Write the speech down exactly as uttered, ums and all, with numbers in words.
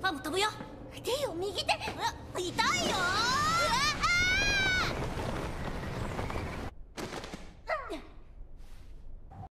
パム飛ぶよ。 ティオ右手。 痛いよ。